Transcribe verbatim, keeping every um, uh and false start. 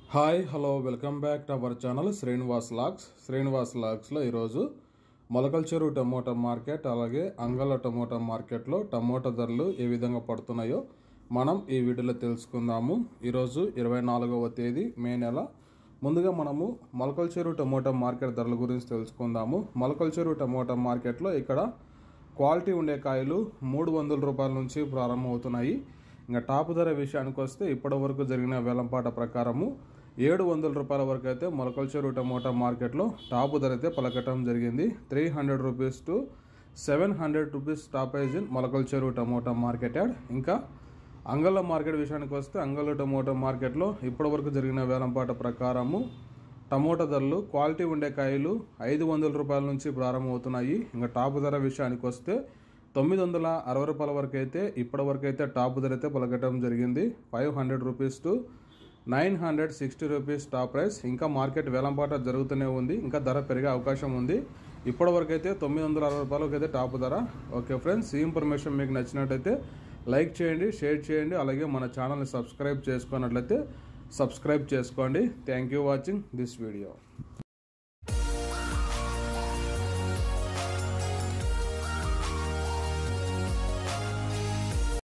Hi hello welcome back to our channel Srinivas logs Srinivas లాగ్స్లో ఈరోజు Molakalacheru tomato market అలాగే అంగళ్ళ tomato మార్కెట్లో టమోటా ధరలు ఏ విధంగా పడుతున్నాయో మనం ఈ వీడియోలో తెలుసుకుందాము. ఈరోజు ఇరవై నాలుగవ తేదీ మే నెల. ముందుగా మనము మొలకల్చెరు టమోటా మార్కెట్ ధరల గురించి తెలుసుకుందాము. మొలకల్చెరు టమోటా మార్కెట్లో ఇక్కడ క్వాలిటీ ఉండే కాయలు మూడు వందల రూపాయల నుంచి ప్రారంభమవుతున్నాయి. ఇంకా టాప్ ధర విషయానికి వస్తే ఇప్పటి వరకు జరిగిన వేలంపాట ప్రకారము ఏడు వందల రూపాయల వరకు అయితే మొలకల్చెరు టమోటా మార్కెట్లో టాప్ ధర అయితే పలకటం జరిగింది. Three hundred rupees to seven hundred rupees top prize in Molakalacheru tomato market yard. ఇంకా అంగళ్ళ మార్కెట్ విషయానికి వస్తే అంగళ్ళ టమోటా మార్కెట్లో ఇప్పటి వరకు జరిగిన వేలంపాట ప్రకారము టమోటా ధరలు క్వాలిటీ ఉండే కాయలు ఐదు వందల రూపాయల నుంచి ప్రారంభమవుతున్నాయి. ఇంకా టాప్ ధర విషయానికి వస్తే తొమ్మిది వందల అరవై రూపాయల వరకు అయితే ఇప్పటి వరకు అయితే టాప్ ధర అయితే పలకటం జరిగింది. Five hundred rupees to nine hundred sixty rupees top price. ఇంకా మార్కెట్ వేలంపాట జరుగుతూనే ఉంది, ఇంకా ధర పెరిగే అవకాశం ఉంది. ఇప్పటి వరకు అయితే తొమ్మిది వందల అరవై రూపాయలకి అయితే టాప్ ధర. ఓకే ఫ్రెండ్స్, ఈ ఇన్ఫర్మేషన్ మీకు నచ్చినట్టయితే లైక్ చేయండి, షేర్ చేయండి, అలాగే మన ఛానల్ని సబ్స్క్రైబ్ చేసుకున్నట్లయితే సబ్స్క్రైబ్ చేసుకోండి. Thank you watching this video.